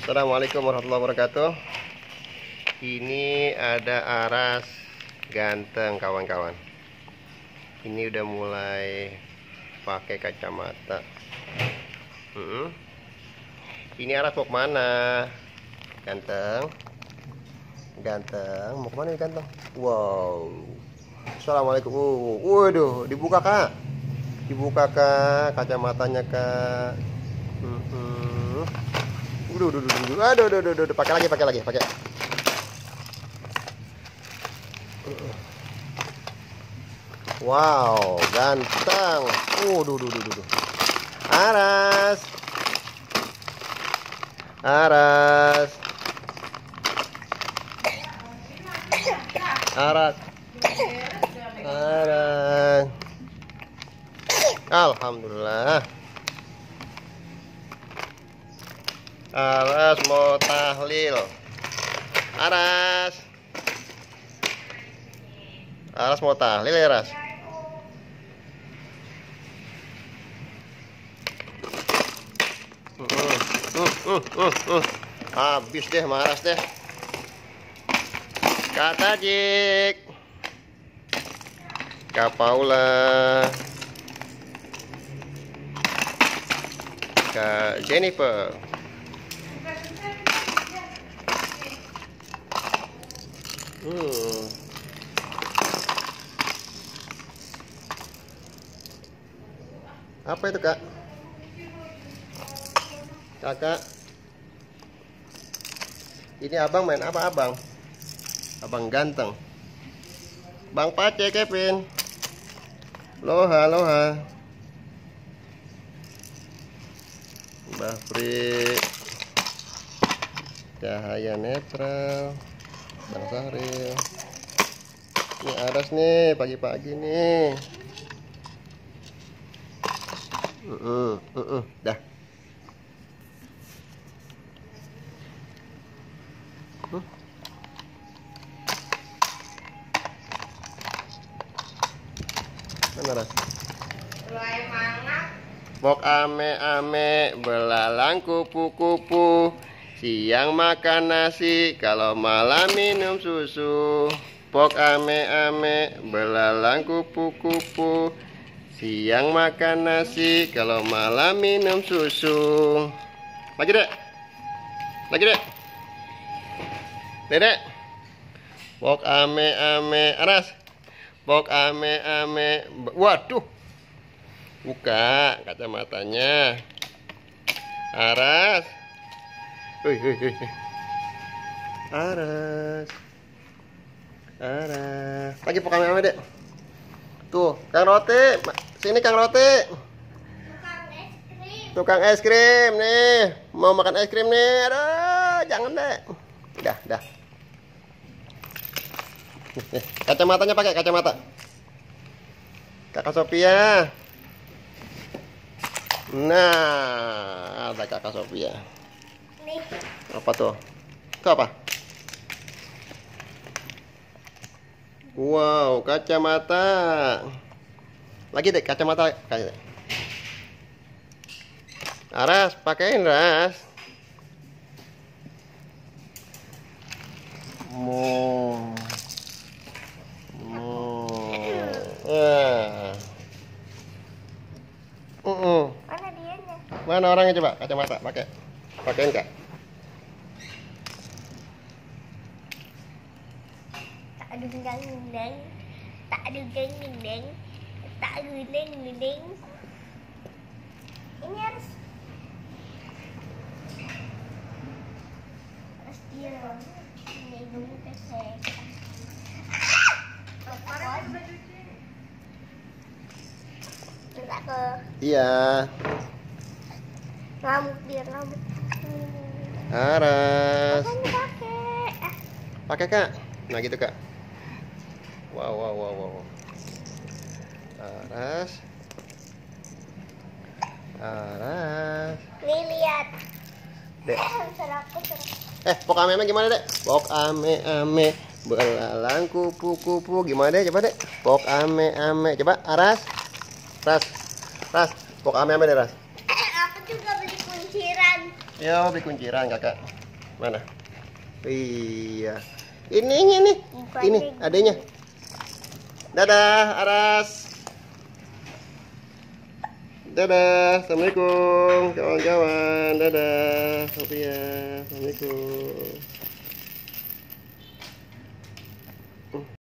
Assalamualaikum warahmatullahi wabarakatuh. Ini ada aras ganteng kawan-kawan. Ini udah mulai pakai kacamata. Ini aras mau kemana? Ganteng, ganteng. Mau kemana nih ganteng? Wow. Assalamualaikum. Waduh, dibuka kak. Dibuka kak, kacamatanya kak. Aduh, pakai lagi. Wow, ganteng. Aras. Alhamdulillah. Aras mau tahlil. Aras mau tahlil ya, Aras? Habis deh, maras deh. Kak Tajik, Kak Paula, Kak Jennifer. Apa itu kak? Kakak, ini abang main apa abang? Abang ganteng. Bang Pace Kevin. Loha. Mbah Pri. Cahaya netral. Bang Sahril. Ini aras nih pagi-pagi nih. Dah. Mana Ras? Bok ame-ame, belalang kupu-kupu. Siang makan nasi, kalau malam minum susu. Bok ame-ame, belalang kupu-kupu. Siang makan nasi, kalau malam minum susu. Lagi dek. Dedek. Bok ame-ame, Aras. Bok ame-ame. Waduh. Buka kacamatanya. Aras. Aras. Lagi bok ame-ame, Dek. Tuh, Kang Roti. Sini Kang Roti. Tukang es krim nih. Mau makan es krim nih. Aduh, jangan, Dek. Dah. Kacamatanya pakai kacamata. Kakak Sophia. Nah, ada Kakak Sophia. Nih. Apa tuh? Itu apa? Wow, kacamata. Lagi deh kacamata. Aras, pakein Ras. Mana dianya? Mana orangnya coba? Kacamata, pakein kak. Tak ada gendang. Ini harus dia. Ini dulu pesek. Iya. Rambut. Aras. Pakai. Pakai kak. Nah gitu kak. Wow. Aras. Nih lihat. Dek. Serap. Pok ame-ame gimana dek? Pok ame-ame, belalang kupu-kupu. Gimana dek? Coba dek. Pok ame-ame. Coba Aras. Ras. Pok ame-ame deh Ras. Aku juga beli kunciran. Yo, beli kunciran kakak. Mana? Iya. Ini nih. Ini adanya. Dadah, Aras. Dadah, assalamualaikum kawan-kawan. Dadah, Sophia. Assalamualaikum.